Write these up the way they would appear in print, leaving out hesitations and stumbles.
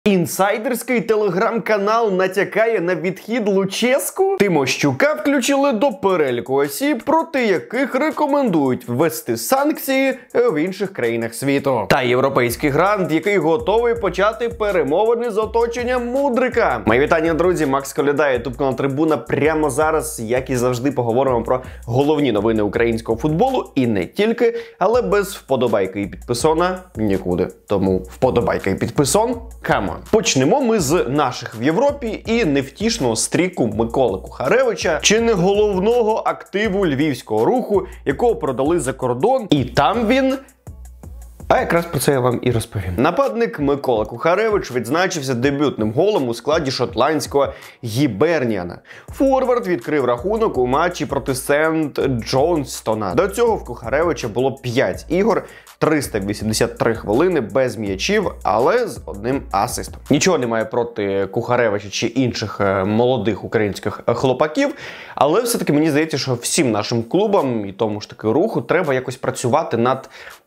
Інсайдерський телеграм-канал натякає на відхід Луческу? Тимощука включили до переліку осіб, проти яких рекомендують ввести санкції в інших країнах світу. Та європейський грант, який готовий почати перемовини з оточенням Мудрика. Мої вітання, друзі, Макс Коляда, ютуб-канал Трибуна. Прямо зараз, як і завжди, поговоримо про головні новини українського футболу. І не тільки, але без вподобайки і підписона нікуди. Тому вподобайка і підписон – камон. Почнемо ми з наших в Європі і невтішного стріку Миколи Кухаревича, чи не головного активу львівського руху, якого продали за кордон, і там він... А якраз про це я вам і розповім. Нападник Микола Кухаревич відзначився дебютним голом у складі шотландського Гіберніана. Форвард відкрив рахунок у матчі проти Сент-Джонстона. До цього в Кухаревича було 5 ігор, 383 хвилини без м'ячів, але з одним асистом. Нічого немає проти Кухаревича чи інших молодих українських хлопаків, але все-таки мені здається, що всім нашим клубам і тому ж таки руху треба якось працювати над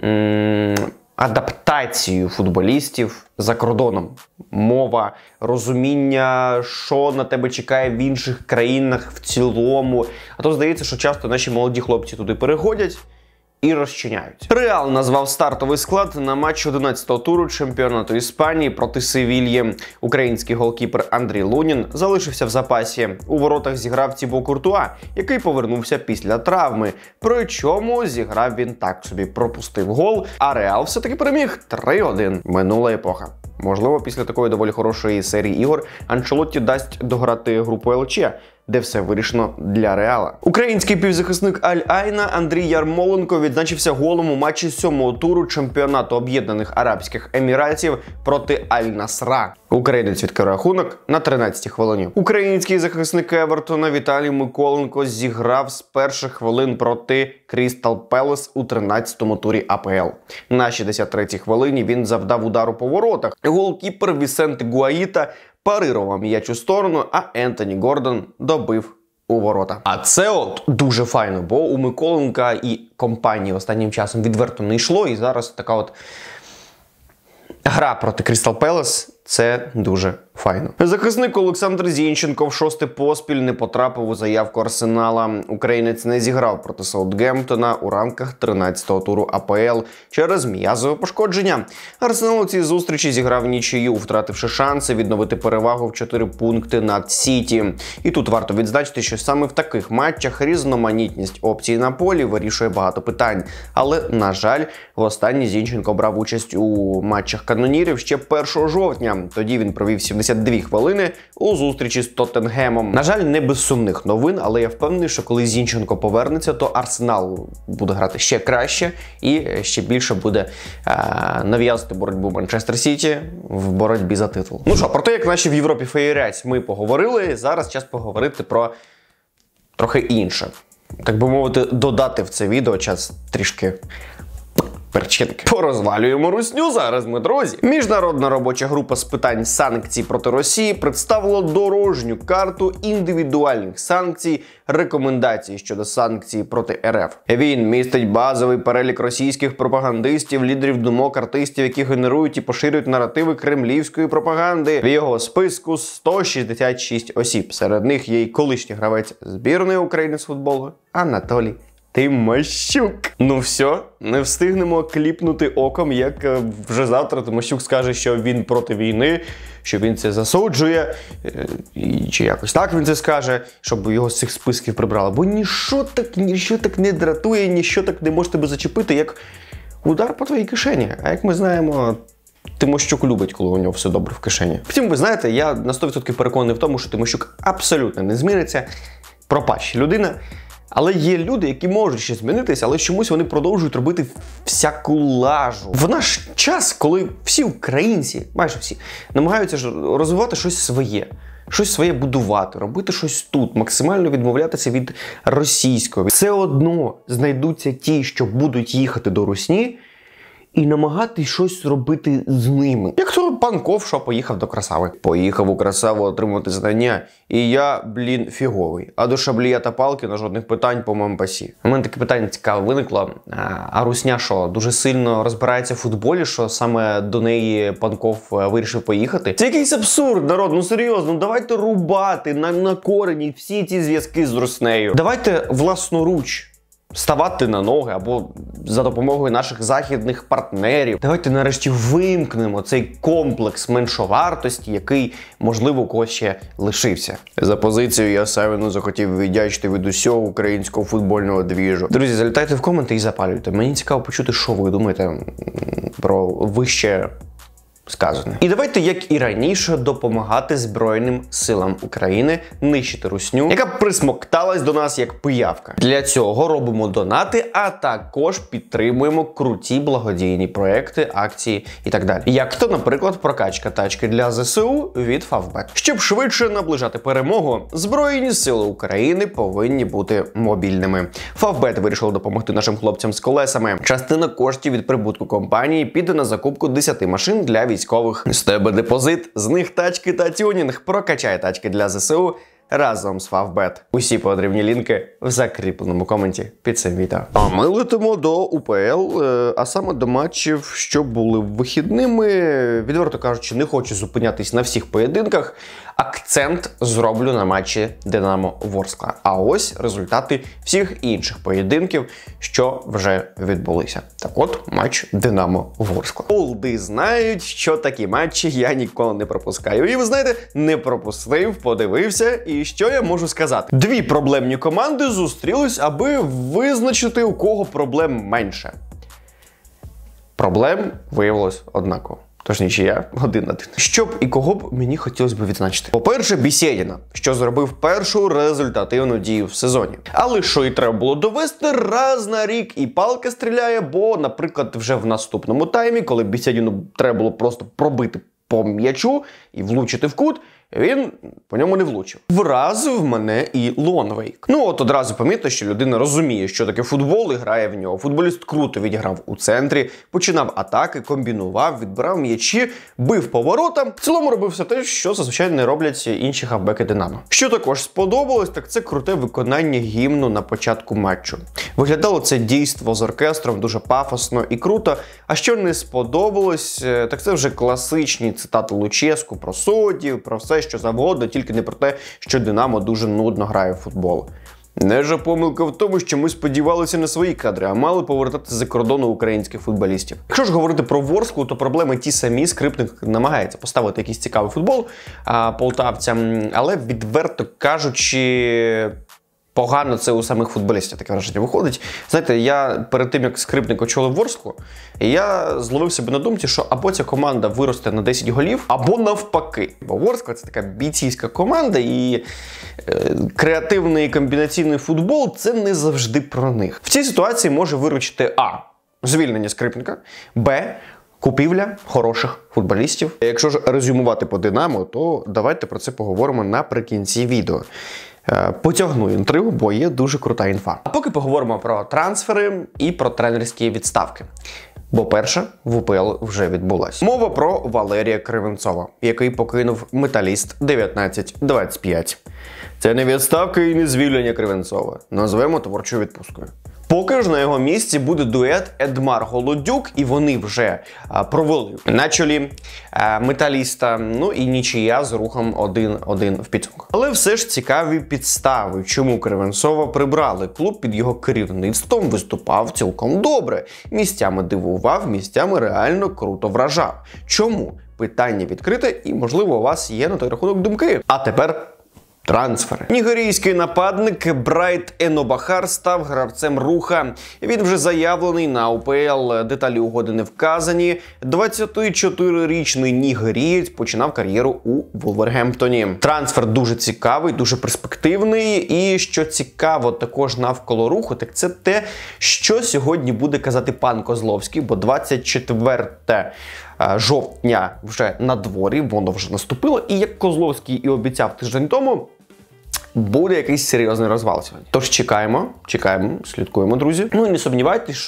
адаптацією футболістів за кордоном. Мова, розуміння, що на тебе чекає в інших країнах в цілому. А то здається, що часто наші молоді хлопці туди переходять і розчиняють. Реал назвав стартовий склад на матч 11-го туру чемпіонату Іспанії проти Севільї. Український голкіпер Андрій Лунін залишився в запасі. У воротах зіграв Тібо Куртуа, який повернувся після травми. Причому зіграв він так собі, пропустив гол, а Реал все-таки переміг 3-1. Минула епоха. Можливо, після такої доволі хорошої серії ігор Анчелотті дасть дограти групу ЛЧ, де все вирішено для Реала. Український півзахисник Аль-Айна Андрій Ярмоленко відзначився голом у матчі 7-го туру чемпіонату Об'єднаних Арабських Еміратів проти Аль-Насра. Українець відкрив рахунок на 13-й хвилині. Український захисник Евертона Віталій Миколенко зіграв з перших хвилин проти Крістал Пелес у 13-му турі АПЛ. На 63-й хвилині він завдав удару по воротах. Голкіпер Вісенте Гуаїта парирував м'яч у сторону, а Ентоні Гордон добив у ворота. А це от дуже файно, бо у Миколенка і компанії останнім часом відверто не йшло, і зараз така от гра проти Крістал Пелес – це дуже файно. Захисник Олександр Зінченко в 6-й поспіль не потрапив у заявку Арсенала. Українець не зіграв проти Саутгемптона у рамках 13-го туру АПЛ через м'язове пошкодження. Арсенал у цій зустрічі зіграв нічию, втративши шанси відновити перевагу в 4 пункти над Сіті. І тут варто відзначити, що саме в таких матчах різноманітність опцій на полі вирішує багато питань. Але, на жаль, востаннє Зінченко брав участь у матчах канонірів ще 1 жовтня. Тоді він провів 72 хвилини у зустрічі з Тоттенгемом. На жаль, не без сумних новин, але я впевнений, що коли Зінченко повернеться, то Арсенал буде грати ще краще і ще більше буде нав'язувати боротьбу Манчестер Сіті в боротьбі за титул. Ну що, про те, як наші в Європі феєрять, ми поговорили. Зараз час поговорити про трохи інше. Так би мовити, додати в це відео час трішки перчинки. Порозвалюємо русню зараз ми, друзі. Міжнародна робоча група з питань санкцій проти Росії представила дорожню карту індивідуальних санкцій, рекомендацій щодо санкцій проти РФ. Він містить базовий перелік російських пропагандистів, лідерів думок, артистів, які генерують і поширюють наративи кремлівської пропаганди. В його списку 166 осіб. Серед них є й колишній гравець збірної України з футболу Анатолій Тимощук. Ну все, не встигнемо кліпнути оком, як вже завтра Тимощук скаже, що він проти війни, що він це засуджує, чи якось так він це скаже, щоб його з цих списків прибрали. Бо ніщо так не дратує, ніщо так не може тебе зачепити, як удар по твоїй кишені. А як ми знаємо, Тимощук любить, коли у нього все добре в кишені. Втім, ви знаєте, я на 100% переконаний в тому, що Тимощук абсолютно не зміниться, пропаща людина. Але є люди, які можуть ще змінитися, але чомусь вони продовжують робити всяку лажу. В наш час, коли всі українці, майже всі, намагаються розвивати щось своє будувати, робити щось тут, максимально відмовлятися від російського. Все одно знайдуться ті, що будуть їхати до русні і намагатись щось робити з ними. Як то пан Ковша поїхав до Красави. Поїхав у Красаву отримувати знання. І я, фіговий. А до Шаблія та Палки на жодних питань по Мампасі. У мене таке питання цікаве виникло. А Русня що, дуже сильно розбирається в футболі, що саме до неї пан Ков вирішив поїхати? Це якийсь абсурд, народ, ну серйозно, давайте рубати на корені всі ці зв'язки з Руснею. Давайте власноруч ставати на ноги або за допомогою наших західних партнерів. Давайте нарешті вимкнемо цей комплекс меншовартості, який, можливо, у когось ще лишився. За позицію я Савіну захотів віддячити від усього українського футбольного двіжу. Друзі, залітайте в коменти і запалюйте. Мені цікаво почути, що ви думаєте про вище сказане. І давайте, як і раніше, допомагати Збройним силам України нищити русню, яка присмокталась до нас як пиявка. Для цього робимо донати, а також підтримуємо круті благодійні проекти, акції і так далі. Як то, наприклад, прокачка тачки для ЗСУ від Favbet. Щоб швидше наближати перемогу, Збройні сили України повинні бути мобільними. Favbet вирішили допомогти нашим хлопцям з колесами. Частина коштів від прибутку компанії піде на закупку 10 машин для військових. З тебе депозит, з них тачки та тюнінг. Прокачай тачки для ЗСУ разом з Favbet. Усі потрібні лінки в закріпленому коменті під цим відео. А ми летимо до УПЛ, а саме до матчів, що були вихідними. Відверто кажучи, не хочу зупинятись на всіх поєдинках. Акцент зроблю на матчі Динамо-Ворскла. А ось результати всіх інших поєдинків, що вже відбулися. Так от, матч Динамо-Ворскла. Олди знають, що такі матчі я ніколи не пропускаю. І ви знаєте, не пропустив, подивився, і що я можу сказати? Дві проблемні команди зустрілись, аби визначити, у кого проблем менше. Проблем виявилось однаково. Тож нічия 1-1. Що б і кого б мені хотілося б відзначити? По-перше, Бєсєдіна, що зробив першу результативну дію в сезоні. Але що і треба було довести, раз на рік і Палка стріляє, бо, наприклад, вже в наступному таймі, коли Бєсєдіну треба було просто пробити по м'ячу і влучити в кут, він по ньому не влучив. Вразив мене і Лонвейк. Ну от одразу помітно, що людина розуміє, що таке футбол і грає в нього. Футболіст круто відіграв у центрі, починав атаки, комбінував, відбирав м'ячі, бив по воротам. В цілому робив все те, що зазвичай не роблять інші хавбеки Динамо. Що також сподобалось, так це круте виконання гімну на початку матчу. Виглядало це дійство з оркестром дуже пафосно і круто. А що не сподобалось, так це вже класичні цитати Луческу про суддів, про все, що завгодно, тільки не про те, що Динамо дуже нудно грає в футбол. Неже помилка в тому, що ми сподівалися на свої кадри, а мали повертати за кордону українських футболістів. Якщо ж говорити про Ворсклу, то проблеми ті самі. Скрипник намагається поставити якийсь цікавий футбол полтавцям, але, відверто кажучи, погано це у самих футболістів, таке враження виходить. Знаєте, я перед тим, як Скрипник очолив Ворсклу, я зловив себе на думці, що або ця команда виросте на 10 голів, або навпаки. Бо Ворскла – це така бійцівська команда, і креативний і комбінаційний футбол – це не завжди про них. В цій ситуації може виручити А – звільнення Скрипника, Б – купівля хороших футболістів. Якщо ж резюмувати по Динамо, то давайте про це поговоримо наприкінці відео. Потягну інтригу, бо є дуже крута інфа. А поки поговоримо про трансфери і про тренерські відставки. Бо перша в УПЛ вже відбулась. Мова про Валерія Кривенцова, який покинув Металіст 19-25. Це не відставка і не звільнення Кривенцова. Назвемо творчою відпусткою. Поки ж на його місці буде дует Едмар-Голодюк, і вони вже провели на чолі Металіста, ну і нічия з Рухом 1-1 в підсумку. Але все ж цікаві підстави, чому Кривенцова прибрали. Клуб під його керівництвом виступав цілком добре. Місцями дивував, місцями реально круто вражав. Чому? Питання відкрите і, можливо, у вас є на той рахунок думки. А тепер трансфери. Нігерійський нападник Брайт Енобахар став гравцем Руха. Він вже заявлений на УПЛ, деталі угоди не вказані. 24-річний нігерієць починав кар'єру у Вулвергемптоні. Трансфер дуже цікавий, дуже перспективний. І що цікаво також навколо Руху, так це те, що сьогодні буде казати пан Козловський, бо 24 жовтня вже на дворі, воно вже наступило. І як Козловський і обіцяв тиждень тому, буде якийсь серйозний розвал сьогодні. Тож чекаємо, слідкуємо, друзі. Ну і не сумнівайтесь, що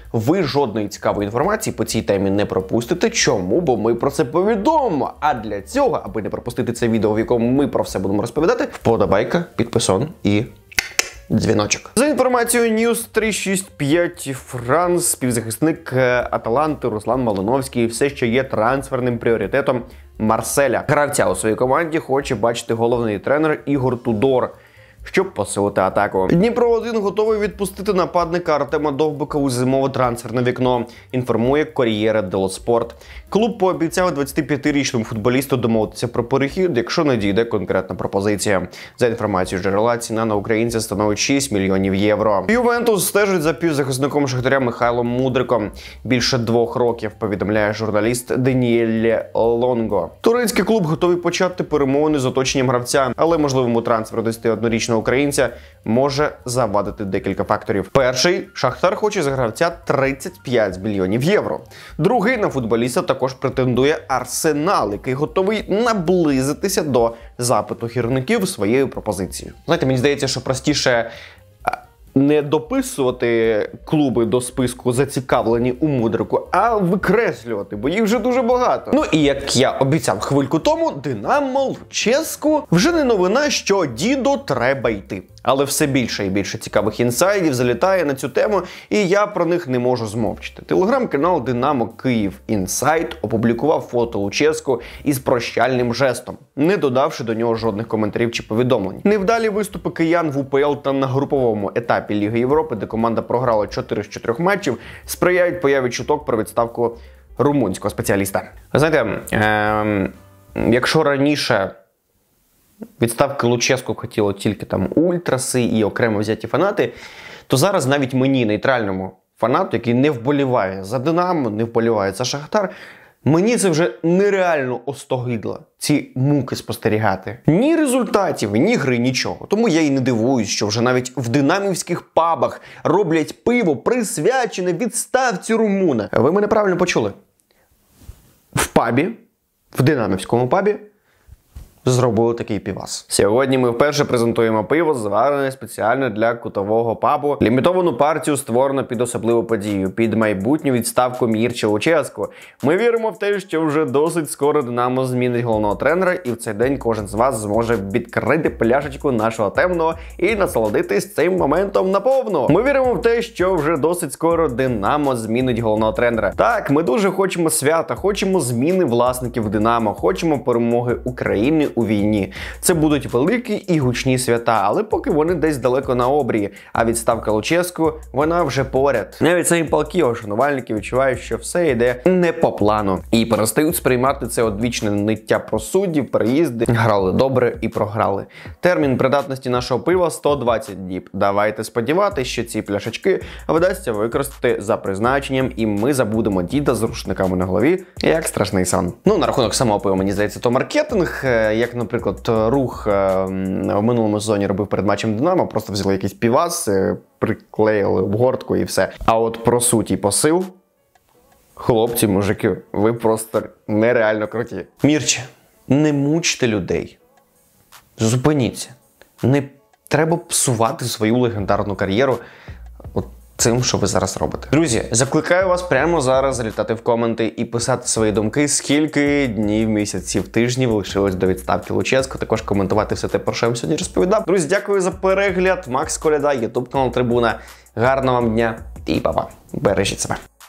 ви жодної цікавої інформації по цій темі не пропустите. Чому? Бо ми про це повідомимо. А для цього, аби не пропустити це відео, в якому ми про все будемо розповідати, вподобайка, підписон і дзвіночок. За інформацією News 365 France, співзахисник Аталанти Руслан Малиновський все ще є трансферним пріоритетом Марселя. Гравця у своїй команді хоче бачити головний тренер Ігор Тудор, щоб посилити атаку. Дніпро-1 готовий відпустити нападника Артема Довбика у зимове трансферне вікно, інформує Кор'єре дело Спорт. Клуб пообіцяв 25-річному футболісту домовитися про перехід, якщо надійде конкретна пропозиція. За інформацією джерела, ціна на українця становить 6 мільйонів євро. Ювентус стежить за півзахисником Шахтаря Михайлом Мудриком. Більше 2 років, повідомляє журналіст Даніель Лонго. Турецький клуб готовий почати перемовини з оточенням гравця, але можливому трансферу 21-річного українця може завадити декілька факторів. Перший – Шахтар хоче за гравця 35 мільйонів євро. Другий – на футболіста також претендує Арсенал, який готовий наблизитися до запиту гірників своєю пропозицією. Знаєте, мені здається, що простіше не дописувати клуби до списку зацікавлені у Мудрику, а викреслювати, бо їх вже дуже багато. Ну і як я обіцяв хвильку тому, Динамо Луческу вже не новина, що Дідо треба йти. Але все більше і більше цікавих інсайдів залітає на цю тему, і я про них не можу змовчити. Телеграм-канал Динамо Київ Інсайт опублікував фото Луческу із прощальним жестом, не додавши до нього жодних коментарів чи повідомлень. Невдалі виступи киян в УПЛ та на груповому етапі Ліги Європи, де команда програла 4 з 4 матчів, сприяють появі чуток про відставку румунського спеціаліста. Ви знаєте, якщо раніше відставки Луческу хотіло тільки там ультраси і окремо взяті фанати, то зараз навіть мені, нейтральному фанату, який не вболіває за Динамо, не вболіває за Шахтар, мені це вже нереально остогидло, ці муки спостерігати. Ні результатів, ні гри, нічого. Тому я і не дивуюсь, що вже навіть в динамівських пабах роблять пиво, присвячене відставці румуна. Ви мене правильно почули. В пабі, в динамівському пабі, зробили такий півас. Сьогодні ми вперше презентуємо пиво, зварене спеціально для кутового пабу. Лімітовану партію створено під особливу подію, під майбутню відставку Мірча Луческу. Ми віримо в те, що вже досить скоро Динамо змінить головного тренера, і в цей день кожен з вас зможе відкрити пляшечку нашого темного і насолодитись цим моментом наповну. Ми віримо в те, що вже досить скоро Динамо змінить головного тренера. Так, ми дуже хочемо свята, хочемо зміни власників Динамо, хочемо перемоги України у війні. Це будуть великі і гучні свята, але поки вони десь далеко на обрії, а відставка Луческу, вона вже поряд. Навіть самі палкі шанувальники відчувають, що все йде не по плану. І перестають сприймати це одвічне ниття про суддів, переїзди. Грали добре і програли. Термін придатності нашого пива 120 діб. Давайте сподіватися, що ці пляшечки вдасться використати за призначенням, і ми забудемо діда з рушниками на голові, як страшний сон. Ну, на рахунок самого пива, мені здається, то маркетинг, як, наприклад, Рух в минулому сезоні робив перед матчем Динамо, просто взяли якийсь півас, приклеїли обгортку і все. А от про суть і посил, хлопці, мужики, ви просто нереально круті. Мірче, не мучте людей. Зупиніться. Не треба псувати свою легендарну кар'єру цим, що ви зараз робите. Друзі, закликаю вас прямо зараз залітати в коменти і писати свої думки, скільки днів, місяців, тижнів лишилось до відставки Луческу. Також коментувати все те, про що я вам сьогодні розповідав. Друзі, дякую за перегляд. Макс Коляда, ютуб канал Трибуна. Гарного вам дня і па-па. Бережіть себе.